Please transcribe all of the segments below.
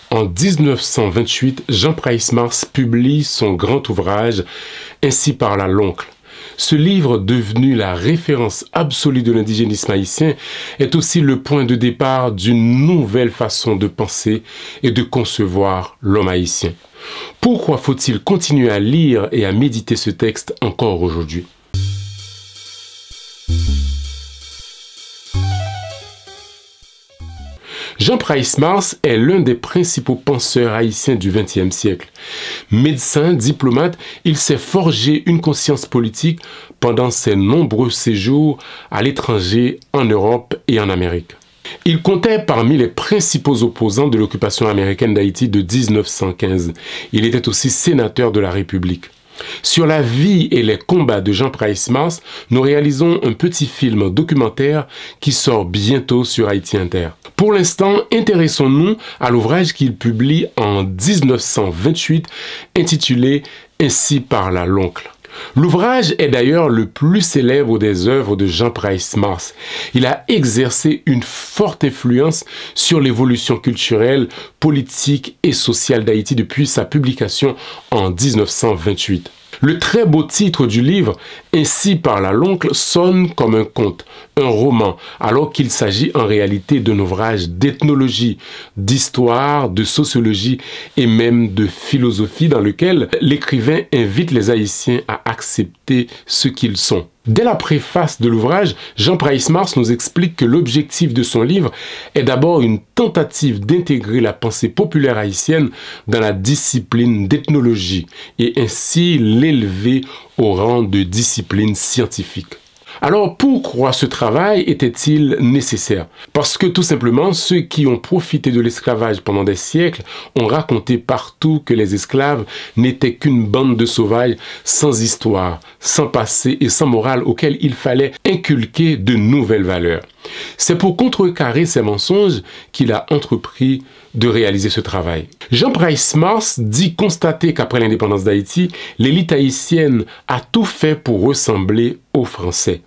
En 1928, Jean Price-Mars publie son grand ouvrage « Ainsi parla l'oncle ». Ce livre, devenu la référence absolue de l'indigénisme haïtien, est aussi le point de départ d'une nouvelle façon de penser et de concevoir l'homme haïtien. Pourquoi faut-il continuer à lire et à méditer ce texte encore aujourd'hui? Jean Price-Mars est l'un des principaux penseurs haïtiens du XXe siècle. Médecin, diplomate, il s'est forgé une conscience politique pendant ses nombreux séjours à l'étranger, en Europe et en Amérique. Il comptait parmi les principaux opposants de l'occupation américaine d'Haïti de 1915. Il était aussi sénateur de la République. Sur la vie et les combats de Jean Price-Mars, nous réalisons un petit film documentaire qui sort bientôt sur Haïti Inter. Pour l'instant, intéressons-nous à l'ouvrage qu'il publie en 1928 intitulé « Ainsi parla l'oncle ». L'ouvrage est d'ailleurs le plus célèbre des œuvres de Jean Price-Mars. Il a exercé une forte influence sur l'évolution culturelle, politique et sociale d'Haïti depuis sa publication en 1928. Le très beau titre du livre, Ainsi parla l'oncle, sonne comme un conte, un roman, alors qu'il s'agit en réalité d'un ouvrage d'ethnologie, d'histoire, de sociologie et même de philosophie dans lequel l'écrivain invite les Haïtiens à accepter ce qu'ils sont. Dès la préface de l'ouvrage, Jean Price-Mars nous explique que l'objectif de son livre est d'abord une tentative d'intégrer la pensée populaire haïtienne dans la discipline d'ethnologie et ainsi l'élever au rang de discipline scientifique. Alors pourquoi ce travail était-il nécessaire? Parce que tout simplement, ceux qui ont profité de l'esclavage pendant des siècles ont raconté partout que les esclaves n'étaient qu'une bande de sauvages sans histoire, sans passé et sans morale auxquels il fallait inculquer de nouvelles valeurs. C'est pour contrecarrer ces mensonges qu'il a entrepris de réaliser ce travail. Jean Price-Mars dit constater qu'après l'indépendance d'Haïti, l'élite haïtienne a tout fait pour ressembler aux Français.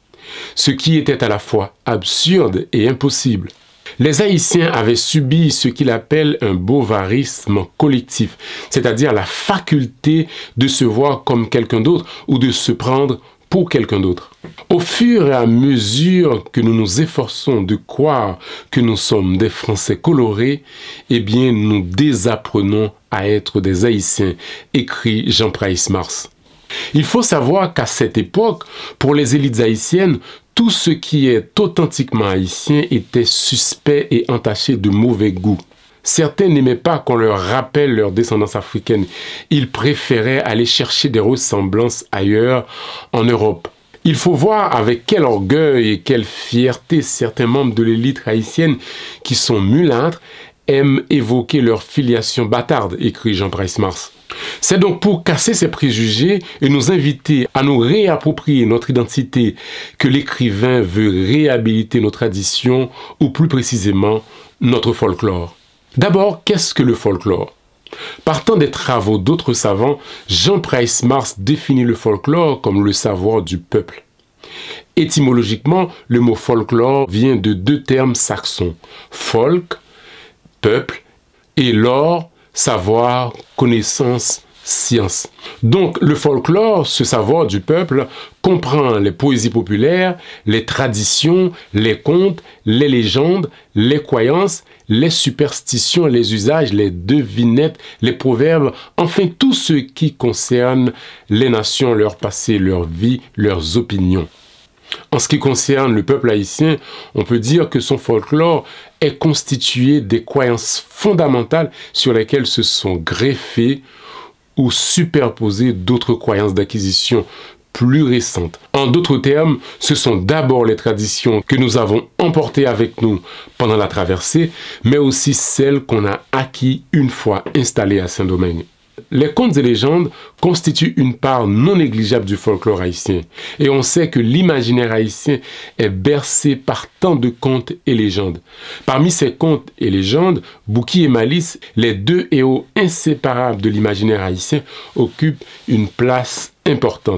Ce qui était à la fois absurde et impossible. Les Haïtiens avaient subi ce qu'il appelle un bovarisme collectif, c'est-à-dire la faculté de se voir comme quelqu'un d'autre ou de se prendre pour quelqu'un d'autre. Au fur et à mesure que nous nous efforçons de croire que nous sommes des Français colorés, eh bien nous désapprenons à être des Haïtiens, écrit Jean Price-Mars. Il faut savoir qu'à cette époque, pour les élites haïtiennes, tout ce qui est authentiquement haïtien était suspect et entaché de mauvais goût. Certains n'aimaient pas qu'on leur rappelle leur descendance africaine. Ils préféraient aller chercher des ressemblances ailleurs, en Europe. Il faut voir avec quel orgueil et quelle fierté certains membres de l'élite haïtienne qui sont mulâtres aiment évoquer leur filiation bâtarde, écrit Jean Price-Mars. C'est donc pour casser ces préjugés et nous inviter à nous réapproprier notre identité que l'écrivain veut réhabiliter nos traditions, ou plus précisément, notre folklore. D'abord, qu'est-ce que le folklore? Partant des travaux d'autres savants, Jean Price-Mars définit le folklore comme le savoir du peuple. Étymologiquement, le mot folklore vient de deux termes saxons, folk, peuple, et lore, savoir, connaissance, science. Donc le folklore, ce savoir du peuple, comprend les poésies populaires, les traditions, les contes, les légendes, les croyances, les superstitions, les usages, les devinettes, les proverbes, enfin tout ce qui concerne les nations, leur passé, leur vie, leurs opinions. En ce qui concerne le peuple haïtien, on peut dire que son folklore est constitué des croyances fondamentales sur lesquelles se sont greffées ou superposées d'autres croyances d'acquisition plus récentes. En d'autres termes, ce sont d'abord les traditions que nous avons emportées avec nous pendant la traversée, mais aussi celles qu'on a acquises une fois installés à Saint-Domingue. Les contes et légendes constituent une part non négligeable du folklore haïtien. Et on sait que l'imaginaire haïtien est bercé par tant de contes et légendes. Parmi ces contes et légendes, Bouki et Malice, les deux héros inséparables de l'imaginaire haïtien, occupent une place importante.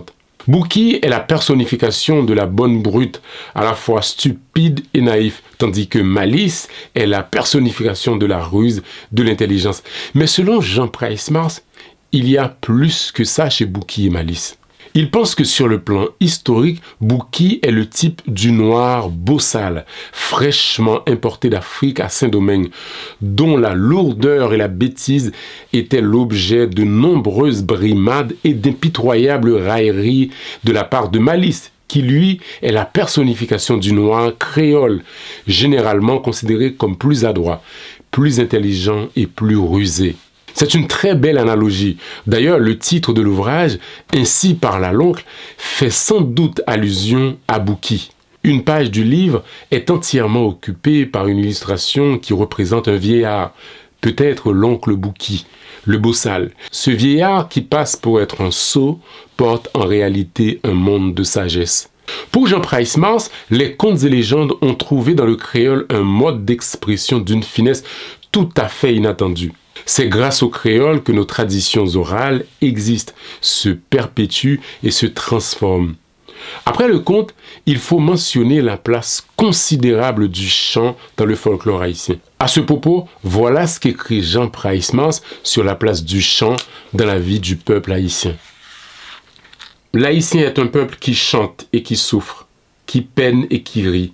Bouki est la personnification de la bonne brute, à la fois stupide et naïf, tandis que Malice est la personnification de la ruse, de l'intelligence. Mais selon Jean Price-Mars, il y a plus que ça chez Bouki et Malice. Il pense que sur le plan historique, Bouki est le type du noir bossal, fraîchement importé d'Afrique à Saint-Domingue, dont la lourdeur et la bêtise étaient l'objet de nombreuses brimades et d'impitoyables railleries de la part de Malice, qui lui est la personnification du noir créole, généralement considéré comme plus adroit, plus intelligent et plus rusé. C'est une très belle analogie. D'ailleurs, le titre de l'ouvrage, Ainsi parla l'oncle, fait sans doute allusion à Bouki. Une page du livre est entièrement occupée par une illustration qui représente un vieillard, peut-être l'oncle Bouki, le bossal. Ce vieillard qui passe pour être un sot porte en réalité un monde de sagesse. Pour Jean Price-Mars, les contes et légendes ont trouvé dans le créole un mode d'expression d'une finesse tout à fait inattendue. C'est grâce au créole que nos traditions orales existent, se perpétuent et se transforment. Après le conte, il faut mentionner la place considérable du chant dans le folklore haïtien. À ce propos, voilà ce qu'écrit Jean Price-Mars sur la place du chant dans la vie du peuple haïtien. L'haïtien est un peuple qui chante et qui souffre, qui peine et qui rit,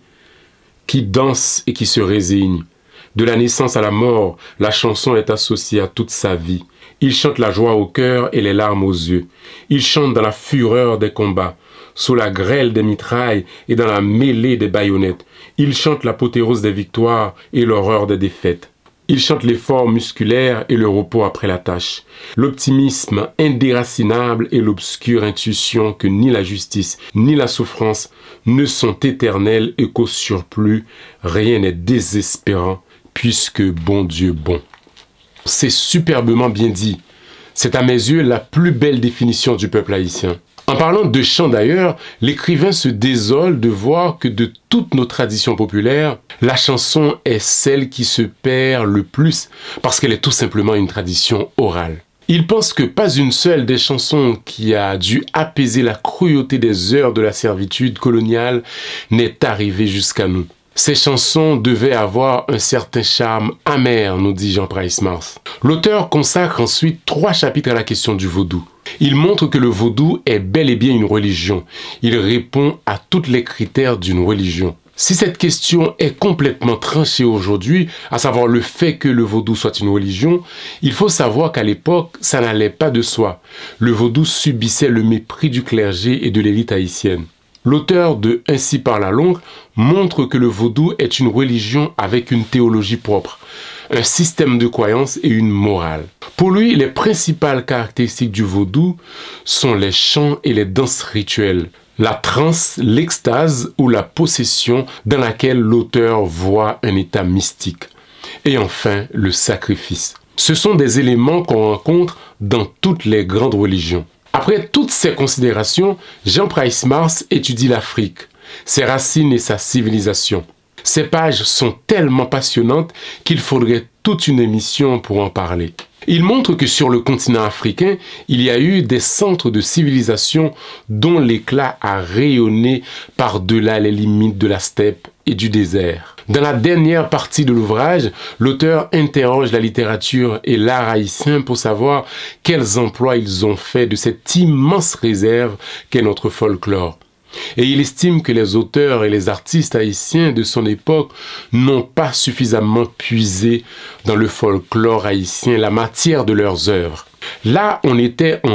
qui danse et qui se résigne. De la naissance à la mort, la chanson est associée à toute sa vie. Il chante la joie au cœur et les larmes aux yeux. Il chante dans la fureur des combats, sous la grêle des mitrailles et dans la mêlée des baïonnettes. Il chante l'apothéose des victoires et l'horreur des défaites. Il chante l'effort musculaire et le repos après la tâche, l'optimisme indéracinable et l'obscure intuition que ni la justice ni la souffrance ne sont éternelles et qu'au surplus, rien n'est désespérant, puisque bon Dieu bon. C'est superbement bien dit. C'est à mes yeux la plus belle définition du peuple haïtien. En parlant de chant d'ailleurs, l'écrivain se désole de voir que de toutes nos traditions populaires, la chanson est celle qui se perd le plus parce qu'elle est tout simplement une tradition orale. Il pense que pas une seule des chansons qui a dû apaiser la cruauté des heures de la servitude coloniale n'est arrivée jusqu'à nous. Ces chansons devaient avoir un certain charme amer, nous dit Jean Price-Mars. L'auteur consacre ensuite 3 chapitres à la question du vaudou. Il montre que le vaudou est bel et bien une religion. Il répond à tous les critères d'une religion. Si cette question est complètement tranchée aujourd'hui, à savoir le fait que le vaudou soit une religion, il faut savoir qu'à l'époque, ça n'allait pas de soi. Le vaudou subissait le mépris du clergé et de l'élite haïtienne. L'auteur de Ainsi parla l'oncle montre que le vaudou est une religion avec une théologie propre, un système de croyances et une morale. Pour lui, les principales caractéristiques du vaudou sont les chants et les danses rituelles, la transe, l'extase ou la possession dans laquelle l'auteur voit un état mystique, et enfin le sacrifice. Ce sont des éléments qu'on rencontre dans toutes les grandes religions. Après toutes ces considérations, Jean Price-Mars étudie l'Afrique, ses racines et sa civilisation. Ces pages sont tellement passionnantes qu'il faudrait toute une émission pour en parler. Il montre que sur le continent africain, il y a eu des centres de civilisation dont l'éclat a rayonné par-delà les limites de la steppe et du désert. Dans la dernière partie de l'ouvrage, l'auteur interroge la littérature et l'art haïtien pour savoir quels emplois ils ont fait de cette immense réserve qu'est notre folklore. Et il estime que les auteurs et les artistes haïtiens de son époque n'ont pas suffisamment puisé dans le folklore haïtien la matière de leurs œuvres. Là, on était en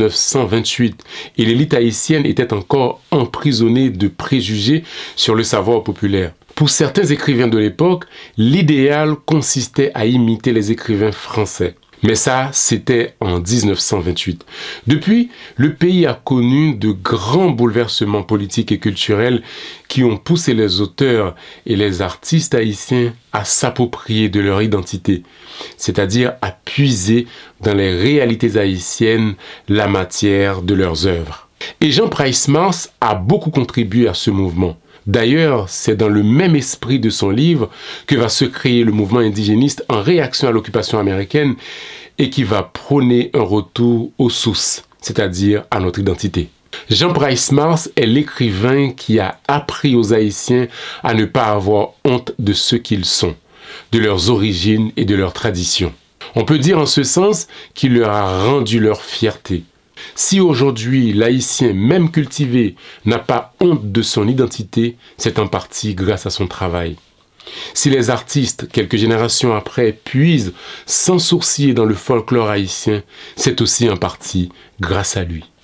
1928 et l'élite haïtienne était encore emprisonnée de préjugés sur le savoir populaire. Pour certains écrivains de l'époque, l'idéal consistait à imiter les écrivains français. Mais ça, c'était en 1928. Depuis, le pays a connu de grands bouleversements politiques et culturels qui ont poussé les auteurs et les artistes haïtiens à s'approprier de leur identité, c'est-à-dire à puiser dans les réalités haïtiennes la matière de leurs œuvres. Et Jean Price-Mars a beaucoup contribué à ce mouvement. D'ailleurs, c'est dans le même esprit de son livre que va se créer le mouvement indigéniste en réaction à l'occupation américaine et qui va prôner un retour aux sources, c'est-à-dire à notre identité. Jean Price Mars est l'écrivain qui a appris aux Haïtiens à ne pas avoir honte de ce qu'ils sont, de leurs origines et de leurs traditions. On peut dire en ce sens qu'il leur a rendu leur fierté. Si aujourd'hui l'Haïtien, même cultivé, n'a pas honte de son identité, c'est en partie grâce à son travail. Si les artistes, quelques générations après, puisent sans sourciller dans le folklore haïtien, c'est aussi en partie grâce à lui.